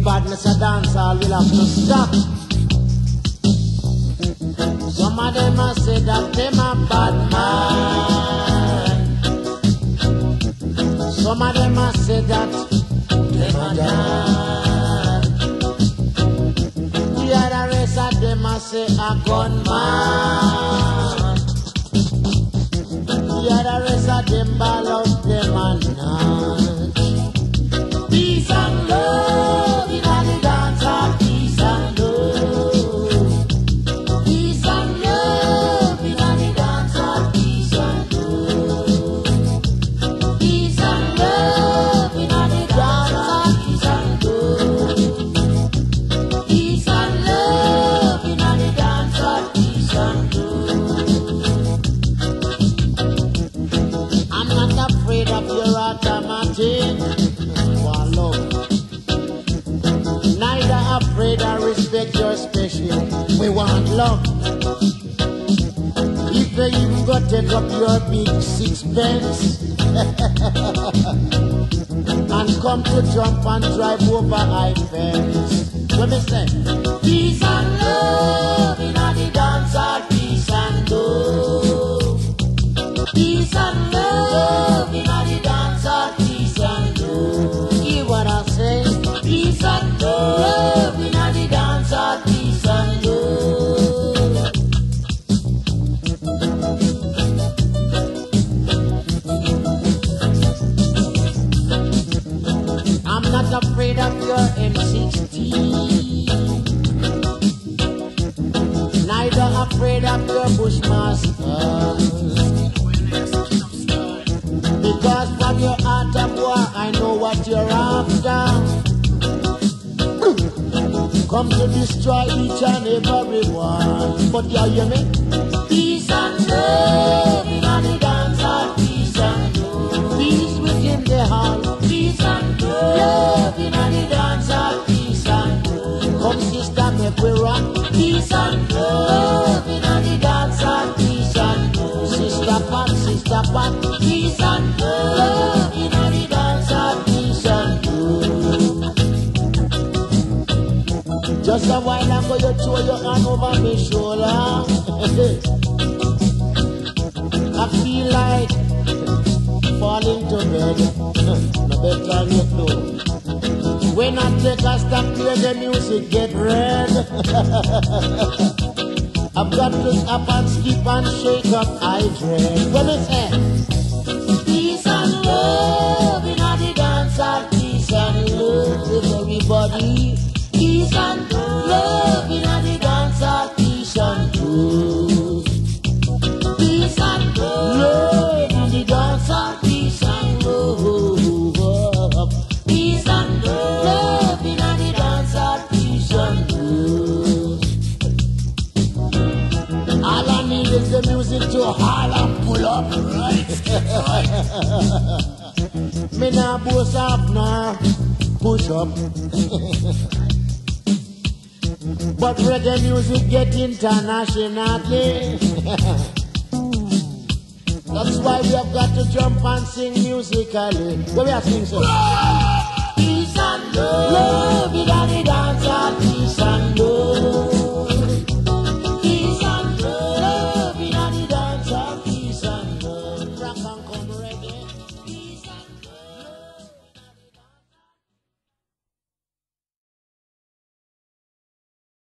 badness a dance all will have to stop. Some of them a say that them a bad man. Some of them a say that them a dance. The other rest of them a say a gunman. The other rest of them ball out them a notch. Peace and love in the dance hall. Peace and love. Peace and love in the dance hall. Peace and love. Peace and love in the dance hall. Peace and love. Peace and love in the dance hall. Peace and love. I'm not afraid of your automatic. Neither afraid or respect your special. We want love. If you even go take up your big sixpence and come to jump and drive over high fence. Let me say, peace and love in the dance hall. Peace and love. Peace and love in the dance hall. Peace and love. Hear what I say? Peace and love in the dance hall. Peace and love. I'm not afraid of your M16, neither afraid of your Bushmasters. Because from your art of war, I know what you're after. Come to destroy each and every one. But you hear me? Peace and love in the dance hall. Peace and love. Peace within the hall. Peace and love in the dance hall. Peace and love. Come sister, make we rock. Peace and love in the dance hall. Peace and love. Sister Pat, Sister Pat. Peace and love in the dance hall. Peace and love. Just a while ago you throw your hand over my shoulder. I feel like falling to bed. No better yet no. When I take a stop, play the music, get red. I've got to up and skip and shake up, I dread. What is it? Peace and love in the dance hall. Peace and love with everybody. Peace and love in the dance hall. Peace and love. Peace and love in the dance hall. Peace and love. Peace and love in the dance hall. Peace and love. All I need is the music to holler, pull up, right? Me nah boast up now, push up. But reggae music get internationally. That's why we have got to jump and sing musically. What we are singing, sir? Peace and love in the dance hall.